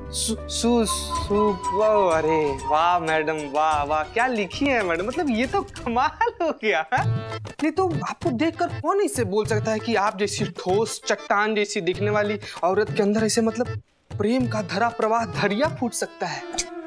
अरे वाह मैडम, वाह वाह, क्या लिखी है मैडम, मतलब ये तो कमाल हो गया है। नहीं तो आपको देखकर कौन इससे बोल सकता है कि आप जैसी ठोस चट्टान जैसी दिखने वाली औरत के अंदर ऐसे मतलब प्रेम का धरा प्रवाह दरिया फूट सकता है।